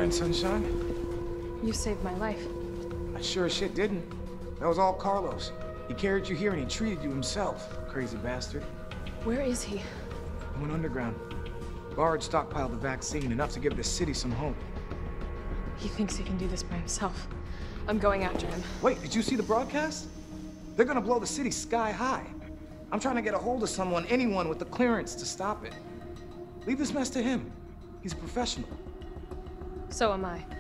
Morning, sunshine. You saved my life. I sure as shit didn't. That was all Carlos. He carried you here and he treated you himself, crazy bastard. Where is he? He went underground. Bard stockpiled the vaccine, enough to give this city some hope. He thinks he can do this by himself. I'm going after him. Wait, did you see the broadcast? They're gonna blow the city sky high. I'm trying to get a hold of someone, anyone with the clearance to stop it. Leave this mess to him. He's a professional. So am I.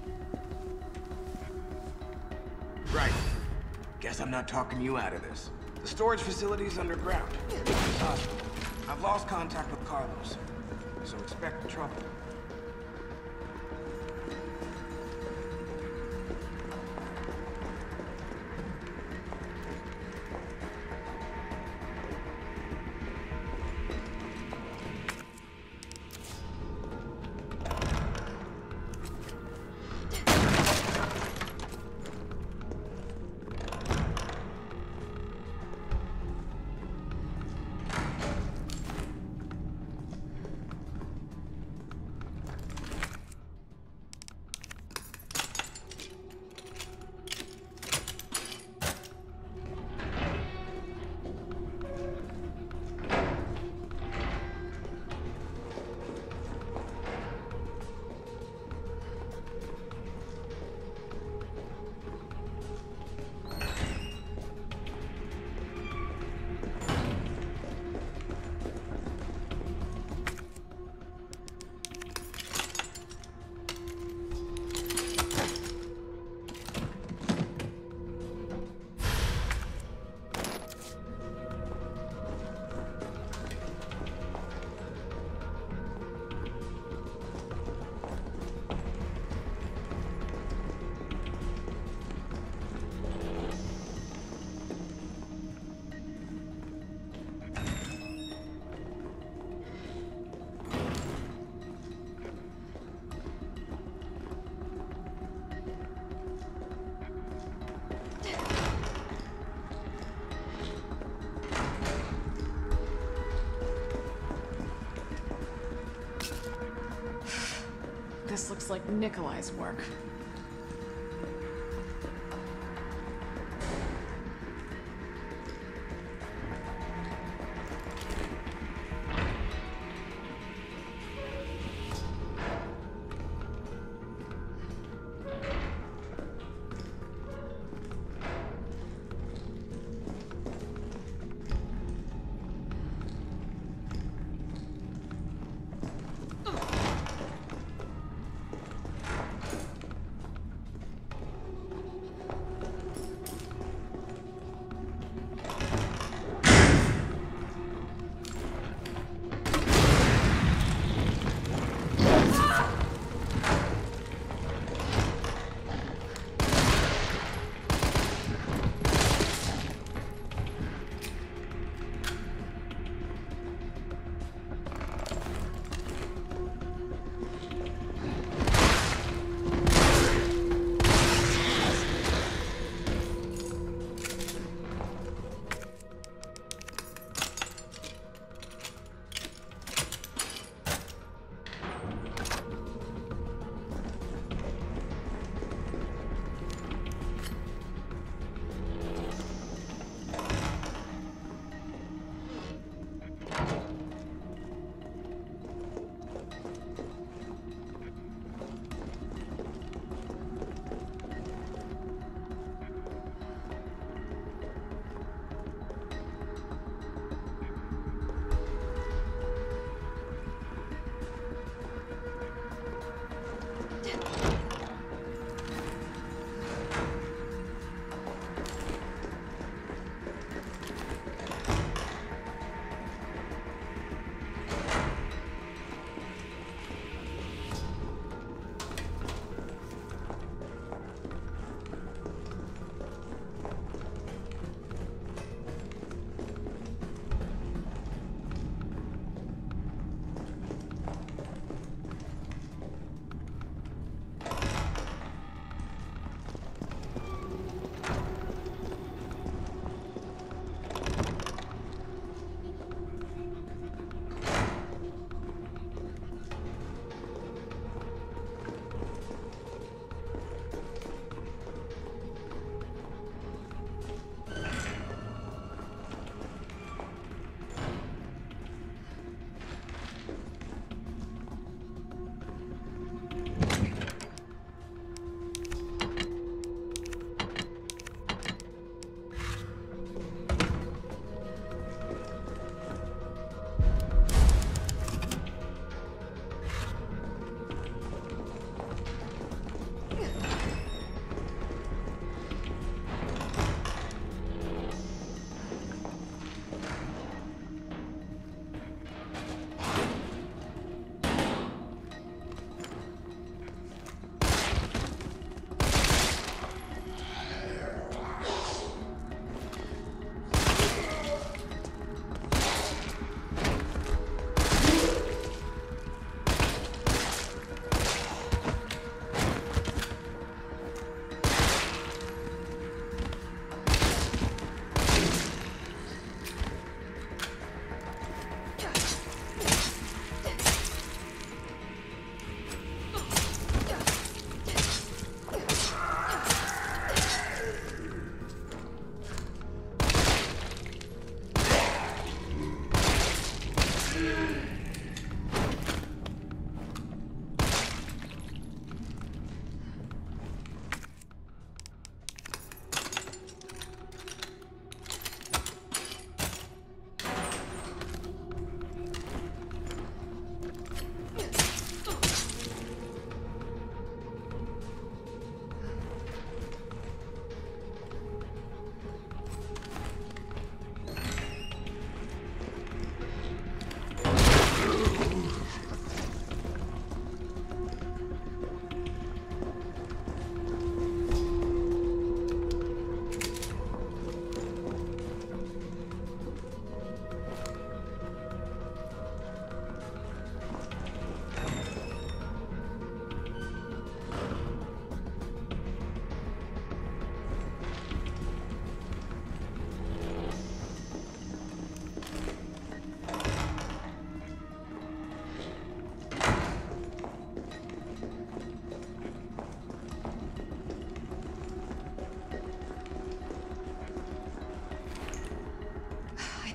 Right. Guess I'm not talking you out of this. The storage facility's underground. I've lost contact with Carlos, so expect trouble. This looks like Nikolai's work.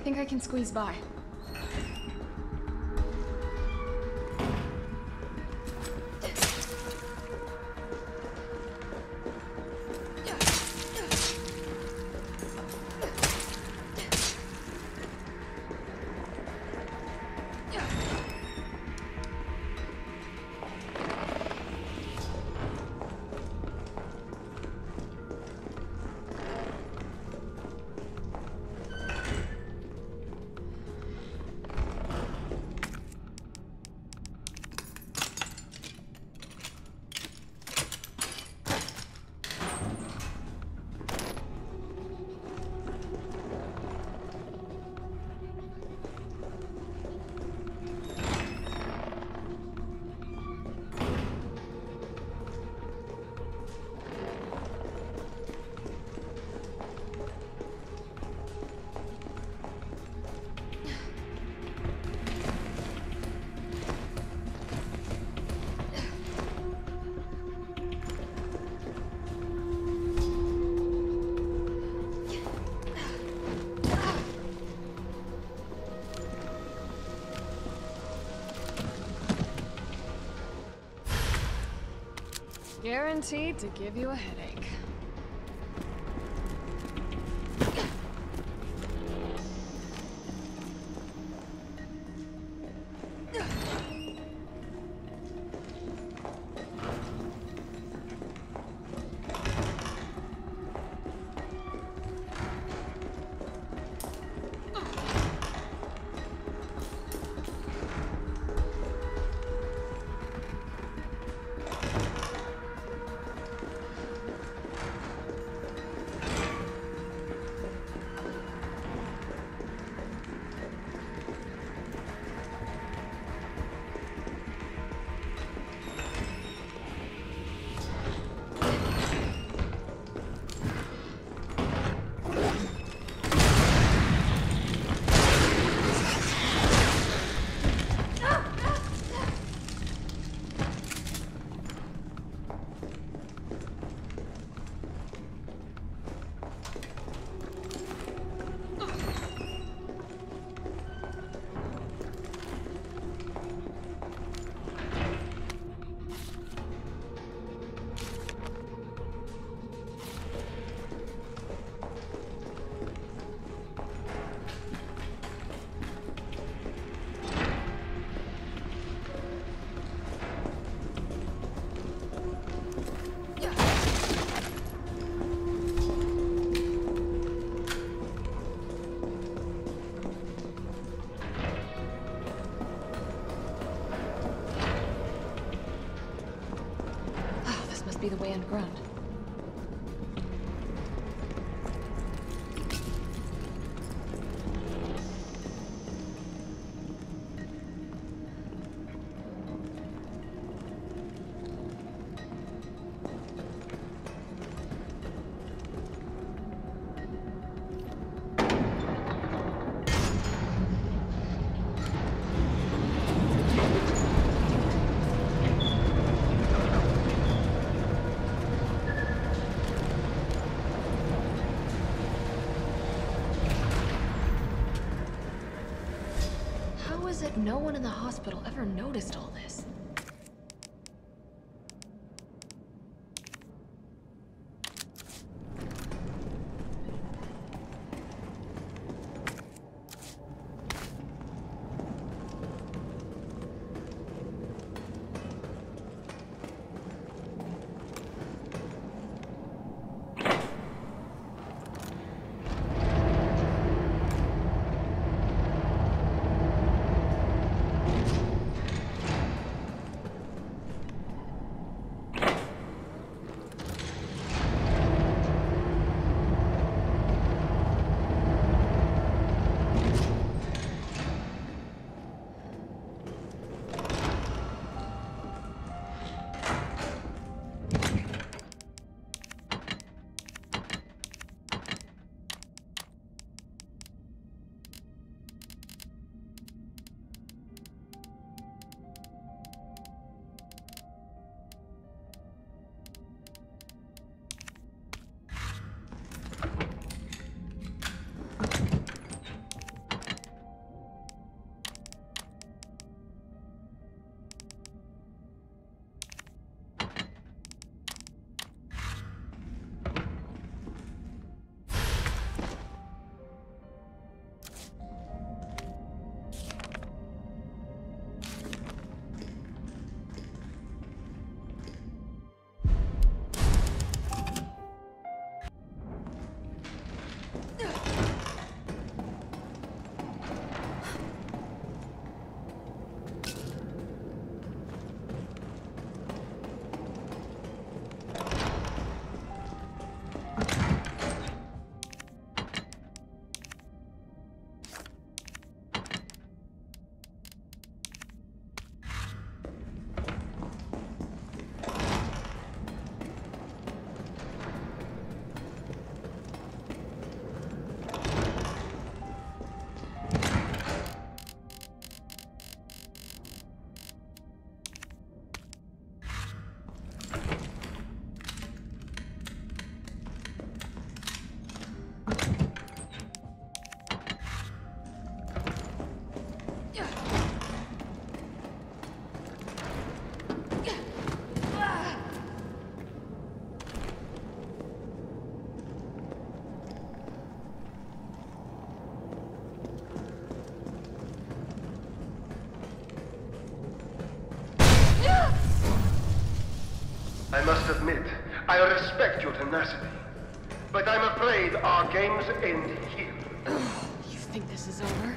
think I can squeeze by. Guaranteed to give you a headache. Be the way underground. How is it no one in the hospital ever noticed all this? I must admit, I respect your tenacity. But I'm afraid our games end here. You think this is over?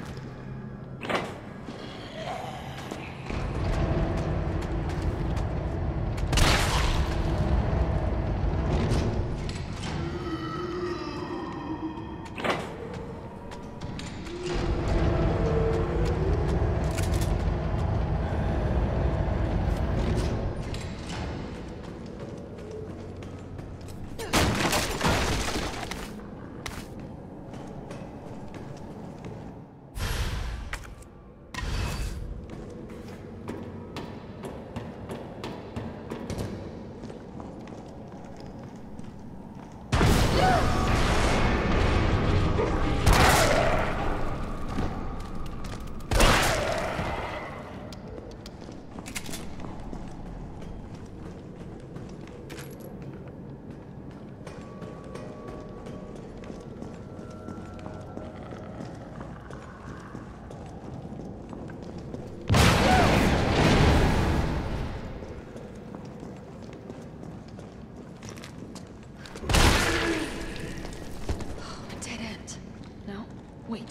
Dead end. No? Wait.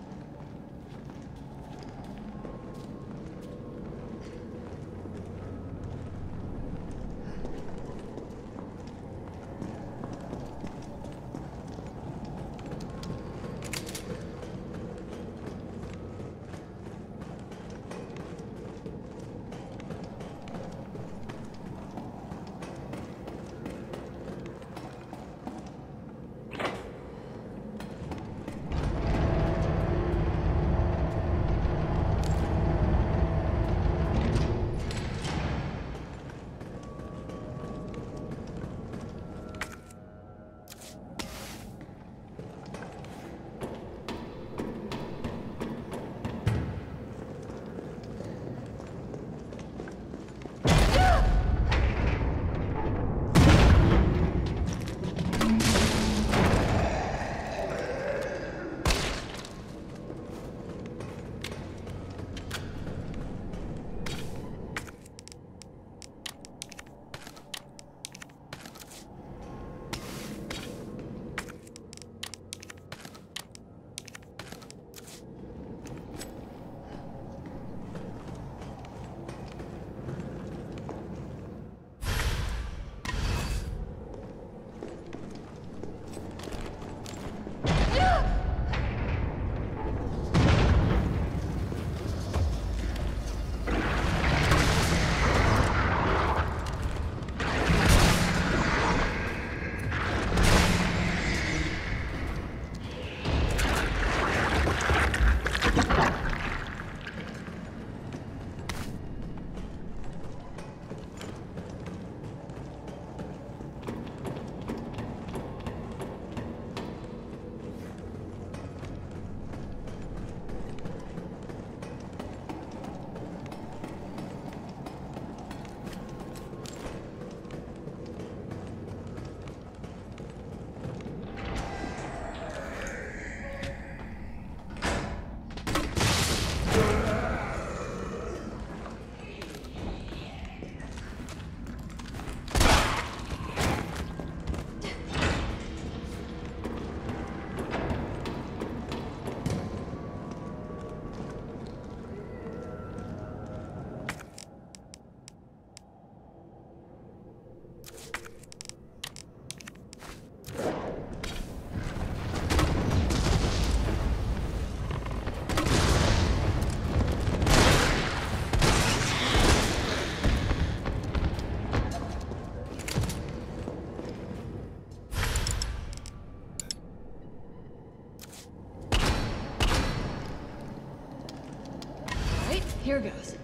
Here goes.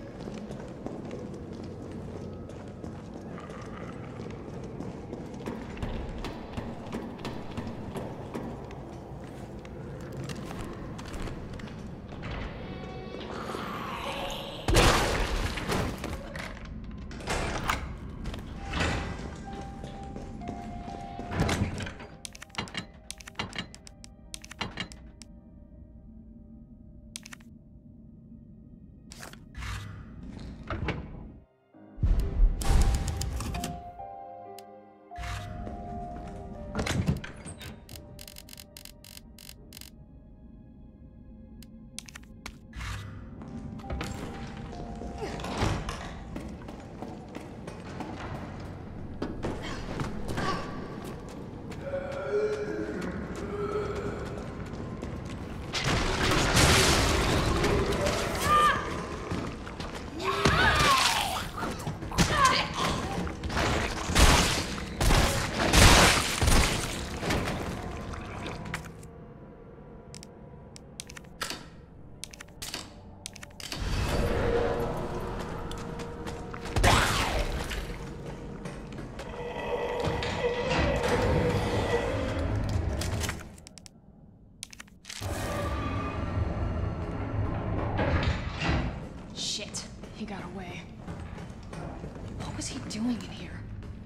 got away. What was he doing in here?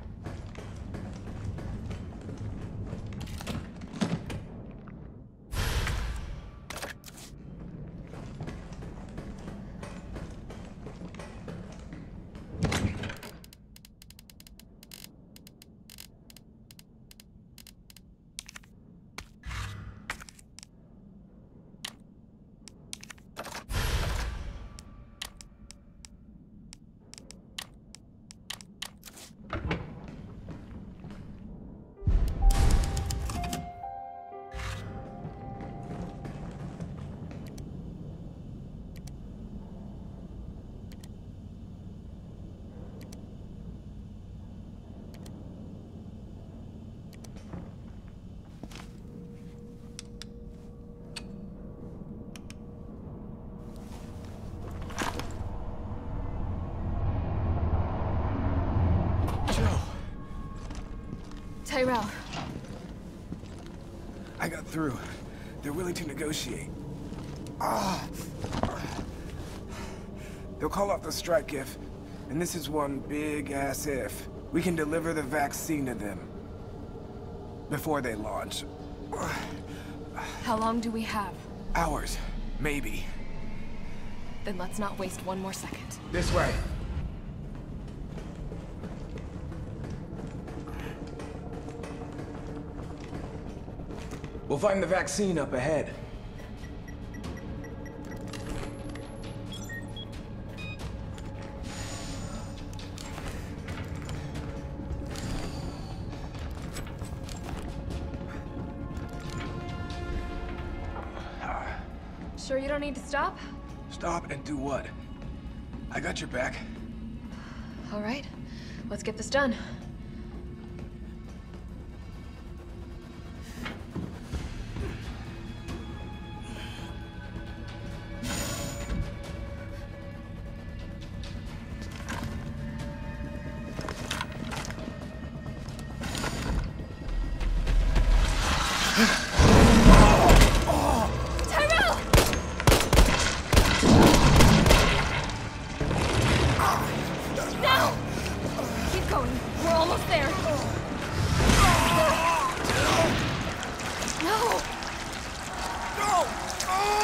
Tyrell. I got through. They're willing to negotiate. They'll call off the strike if, and this is one big-ass if, we can deliver the vaccine to them before they launch. How long do we have? Hours, maybe. Then let's not waste one more second. This way. We'll find the vaccine up ahead. Sure you don't need to stop? Stop and do what? I got your back. All right, let's get this done. No!